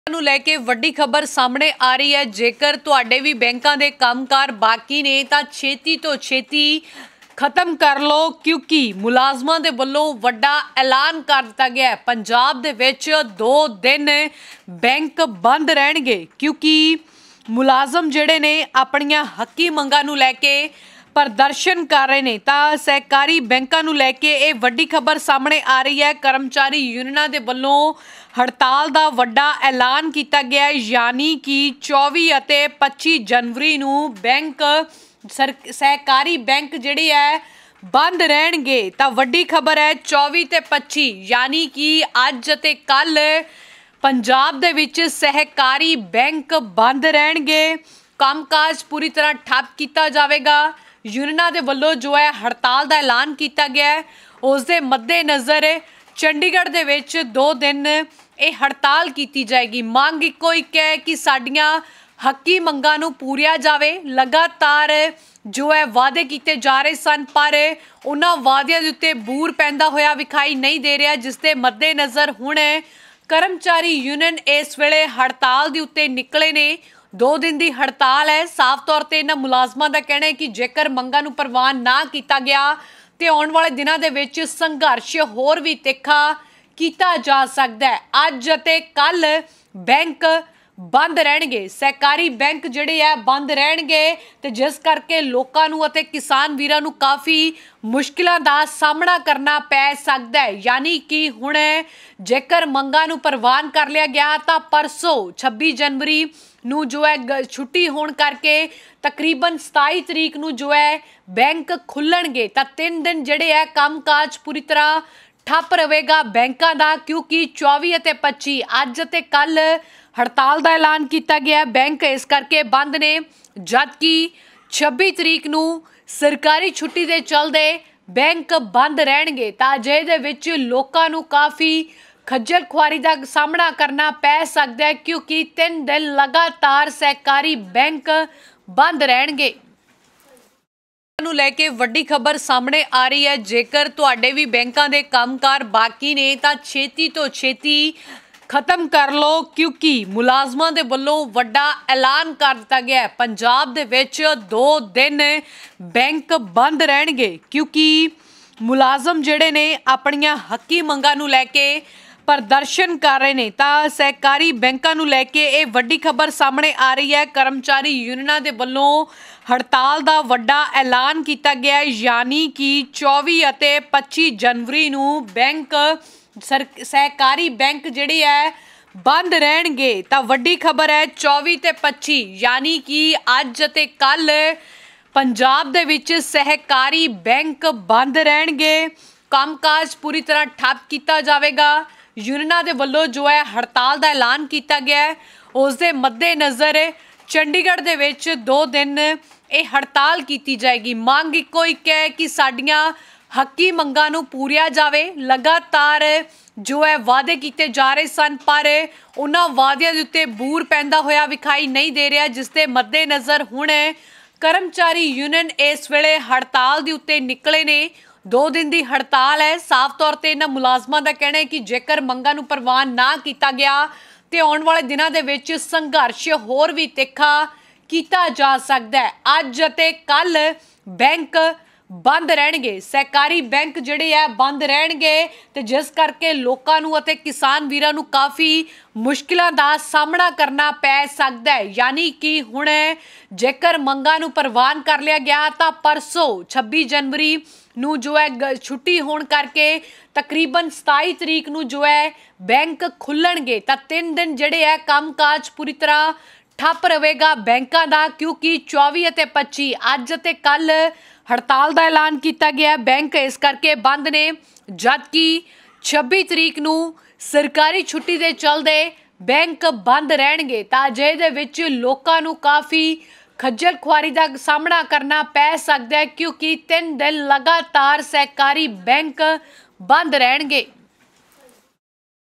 ਨੂੰ ਲੈ ਕੇ ਵੱਡੀ ਖਬਰ ਸਾਹਮਣੇ ਆ ਰਹੀ ਹੈ। ਜੇਕਰ ਤੁਹਾਡੇ ਵੀ ਬੈਂਕਾਂ ਦੇ ਕੰਮਕਾਰ ਬਾਕੀ ਨੇ ਤਾਂ ਛੇਤੀ ਤੋਂ ਛੇਤੀ ਖਤਮ ਕਰ ਲਓ, ਕਿਉਂਕਿ ਮੁਲਾਜ਼ਮਾਂ ਦੇ ਵੱਲੋਂ ਵੱਡਾ ਐਲਾਨ ਕਰ ਦਿੱਤਾ ਗਿਆ ਹੈ। ਪੰਜਾਬ ਦੇ ਵਿੱਚ 2 ਦਿਨ ਬੈਂਕ ਬੰਦ ਰਹਿਣਗੇ, ਕਿਉਂਕਿ ਮੁਲਾਜ਼ਮ ਜਿਹੜੇ ਨੇ ਆਪਣੀਆਂ ਹੱਕੀ ਮੰਗਾਂ ਨੂੰ ਲੈ ਕੇ प्रदर्शन कर रहे हैं। तो सहकारी बैंकों नूं लैके ये वड्डी खबर सामने आ रही है। कर्मचारी यूनियनां दे वल्लों हड़ताल का वड्डा ऐलान किया गया है, यानी कि 24 और 25 जनवरी नूं बैंक सहकारी बैंक जिहड़े है बंद रहणगे। तो वड्डी खबर है 24 ते 25 यानी कि अज ते कल पंजाब दे विच सहकारी बैंक बंद रहणगे। कामकाज पूरी तरह ठप किया जाएगा। यूनियनां दे वल्लों जो है हड़ताल का ऐलान किया गया है, उस दे मद्देनज़र चंडीगढ़ दे विच 2 दिन ये हड़ताल की जाएगी। मांग इक्को एक है कि साडियां हक्की मंगां नूं पूरिया जावे। लगातार जो है वादे किए जा रहे सन, पर उन्हां वादियां दे उत्ते बूर पैंदा होया विखाई नहीं दे रहा, जिस दे मद्देनज़र हुण कर्मचारी यूनियन इस वेले हड़ताल दे उत्ते निकले ने। 2 दिन की हड़ताल है। साफ तौर पर इन्हां मुलाजमां दा कहना है कि जेकर मंगां नूं प्रवान ना किया गया तो आने वाले दिनों के विच संघर्ष होर भी तिखा किया जा सकता है। अज ते कल बैंक बंद रहणगे, सहकारी बैंक जिहड़े है बंद रहणगे, ते जिस करके लोकां नूं अते किसान वीरां नूं काफ़ी मुश्किलां दा सामना करना पै सकदा है। यानी कि हुण जेकर मंगां नूं प्रवान कर लिया गया तो परसों 26 जनवरी नूं जो है छुट्टी होने करके तकरीबन 27 तरीक नूं जो है बैंक खुलणगे। तो 3 दिन जिहड़े है कामकाज पूरी तरह ठप रहेगा बैंकों का, क्योंकि 24 ते 25 अज ते कल हड़ताल का ऐलान किया गया। बैंक इस करके बंद ने, जबकि 26 तरीक नूं सरकारी छुट्टी के चलते बैंक बंद रहणगे। तो अजे दे विच लोकां नूं काफ़ी खज्जल खुआरी का सामना करना पै सकता है, क्योंकि 3 दिन लगातार सहकारी बैंक बंद रहणगे। ਨੂੰ ਲੈ ਕੇ ਵੱਡੀ ਖਬਰ ਸਾਹਮਣੇ ਆ ਰਹੀ ਹੈ। ਜੇਕਰ ਤੁਹਾਡੇ ਵੀ ਬੈਂਕਾਂ ਦੇ ਕੰਮਕਾਰ ਬਾਕੀ ਨੇ ਤਾਂ ਛੇਤੀ ਤੋਂ ਛੇਤੀ ਖਤਮ ਕਰ ਲਓ, ਕਿਉਂਕਿ ਮੁਲਾਜ਼ਮਾਂ ਦੇ ਵੱਲੋਂ ਵੱਡਾ ਐਲਾਨ ਕਰ ਦਿੱਤਾ ਗਿਆ ਹੈ। ਪੰਜਾਬ ਦੇ ਵਿੱਚ 2 ਦਿਨ ਬੈਂਕ ਬੰਦ ਰਹਿਣਗੇ, ਕਿਉਂਕਿ ਮੁਲਾਜ਼ਮ ਜਿਹੜੇ ਨੇ ਆਪਣੀਆਂ ਹੱਕੀ ਮੰਗਾਂ ਨੂੰ ਲੈ ਕੇ प्रदर्शन कर रहे हैं। तो सहकारी बैंकों नूं लैके ये वड्डी खबर सामने आ रही है। कर्मचारी यूनियनां दे वल्लों हड़ताल का वड्डा ऐलान किया गया है, यानी कि 24 और 25 जनवरी नूं बैंक सहकारी बैंक जिहड़े है बंद रहणगे। तो वड्डी खबर है 24 ते 25 यानी कि अज ते कल पंजाब दे विच सहकारी बैंक बंद रहणगे। कामकाज पूरी तरह ठप किया जाएगा। यूनियनां दे वल्लों जो है हड़ताल का ऐलान किया गया है, उस दे मद्देनज़र चंडीगढ़ दे विच 2 दिन ये हड़ताल की जाएगी। मांग इक्को एक है कि साडियां हक्की मंगां नूं पूरिया जावे। लगातार जो है वादे किए जा रहे सन, पर उन्हां वादियां दे उत्ते बूर पैंदा होया विखाई नहीं दे रहा, जिस दे मद्देनज़र हुण कर्मचारी यूनियन इस वेले हड़ताल दे उत्ते निकले ने। 2 दिन की हड़ताल है। साफ तौर पर इन्हां मुलाजमां दा कहना है कि जेकर मंगां नूं प्रवान ना किया गया तो आने वाले दिनों के विच संघर्ष होर भी तिखा किया जा सकता है। अज ते कल बैंक बंद रहणगे, सहकारी बैंक जिहड़े है बंद रहणगे, ते जिस करके लोकां नूं अते किसान वीरां नूं काफ़ी मुश्किलां दा सामना करना पै सकदा है। यानी कि हुण जेकर मंगां नूं प्रवान कर लिया गया तो परसों 26 जनवरी नूं जो है छुट्टी होने करके तकरीबन 27 तरीक नूं जो है बैंक खुलणगे। तो 3 दिन जिहड़े है कामकाज पूरी तरह ठप रहेगा बैंकों का, क्योंकि 24 ते 25 अज ते कल हड़ताल का ऐलान किया गया। बैंक इस करके बंद ने, जबकि 26 तरीक नूं सरकारी छुट्टी के चलते बैंक बंद रहणगे। तो अजे दे विच लोकां नूं काफ़ी खज्जल खुआरी का सामना करना पै सकता है, क्योंकि 3 दिन लगातार सहकारी बैंक बंद रहणगे।